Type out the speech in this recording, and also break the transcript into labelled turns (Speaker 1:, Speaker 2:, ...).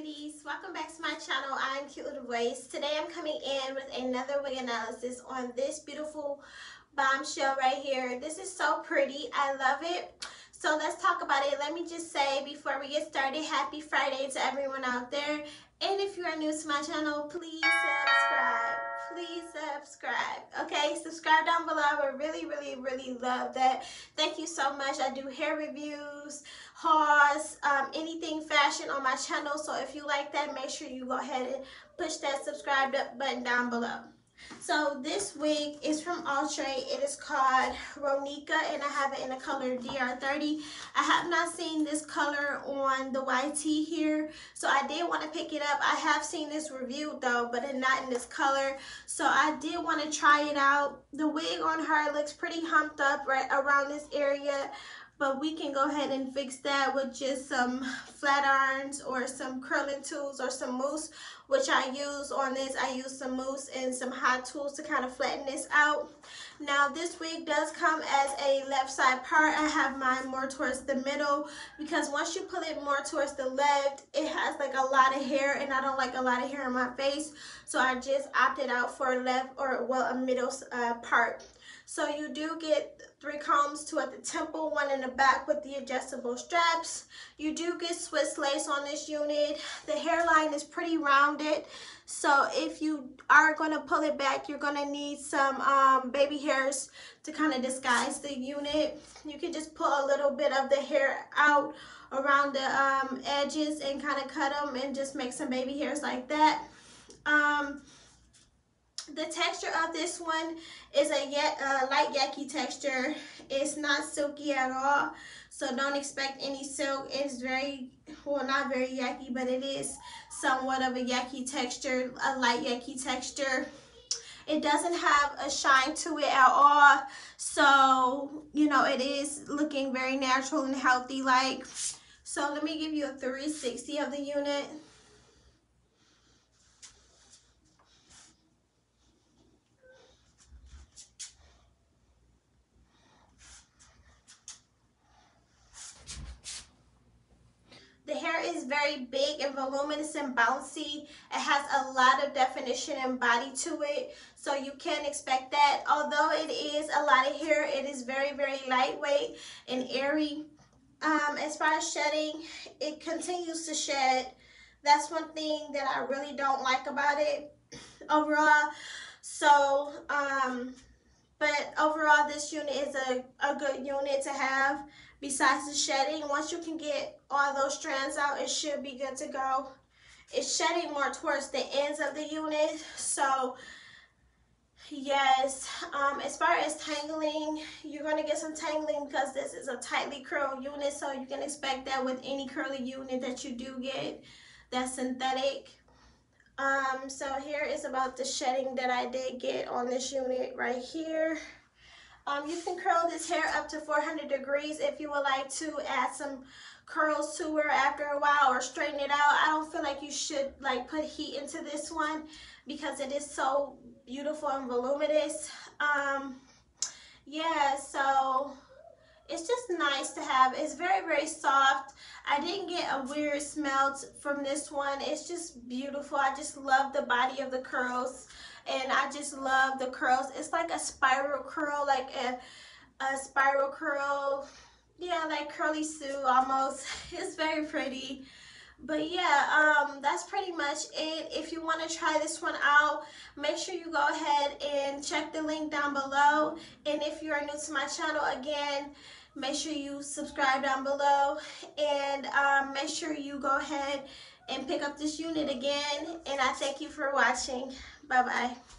Speaker 1: ladies, welcome back to my channel. I'm Cute Little Waist. Today I'm coming in with another wig analysis on this beautiful bombshell right here. This is so pretty. I love it. So let's talk about it. Let me just say before we get started, happy Friday to everyone out there. And if you are new to my channel, please subscribe. Please subscribe. Okay, subscribe down below. I would really love that. Thank you so much. I do hair reviews, hauls, anything fashion on my channel. So if you like that, make sure you go ahead and push that subscribe button down below. So this wig is from Outre. It is called Ronika and I have it in the color DR30. I have not seen this color on the YT here, so I did want to pick it up. I have seen this reviewed though, but not in this color, so I did want to try it out. The wig on her looks pretty humped up right around this area, but we can go ahead and fix that with just some flat irons or some curling tools or some mousse, which I use on this. I use some mousse and some hot tools to kind of flatten this out. Now this wig does come as a left side part. I have mine more towards the middle because once you pull it more towards the left, it has like a lot of hair and I don't like a lot of hair on my face. So I just opted out for a left or well a middle part. So you do get 3 combs, 2 at the temple, 1 in the back with the adjustable straps. You do get Swiss lace on this unit. The hairline is pretty rounded, so if you are going to pull it back, you're going to need some baby hairs to kind of disguise the unit. You can just pull a little bit of the hair out around the edges and kind of cut them and just make some baby hairs like that. The texture of this one is a light yaki texture. It's not silky at all, so don't expect any silk. It's very, well, not very yaki, but it is somewhat of a yaki texture, a light yaki texture. It doesn't have a shine to it at all, so, you know, it is looking very natural and healthy like. So let me give you a 360 of the unit. The hair is very big and voluminous and bouncy. It has a lot of definition and body to it, so you can expect that. Although it is a lot of hair, it is very lightweight and airy. As far as shedding, it continues to shed. That's one thing that I really don't like about it overall. So, but overall, this unit is a good unit to have. Besides the shedding, once you can get all those strands out, it should be good to go. It's shedding more towards the ends of the unit, so yes. As far as tangling, you're going to get some tangling because this is a tightly curled unit, so you can expect that with any curly unit that you do get that's synthetic. So here is about the shedding that I did get on this unit right here. You can curl this hair up to 400 degrees if you would like to add some curls to her after a while or straighten it out. I don't feel like you should like put heat into this one because it is so beautiful and voluminous. Yeah, so it's just nice to have. It's very soft. I didn't get a weird smell from this one. It's just beautiful. I just love the body of the curls. And I just love the curls. It's like a spiral curl, like a spiral curl. Yeah, like Curly Sue almost. It's very pretty. But yeah, that's pretty much it. If you want to try this one out, make sure you go ahead and check the link down below. And if you are new to my channel, again, make sure you subscribe down below. And make sure you go ahead and pick up this unit again. And I thank you for watching. Bye-bye.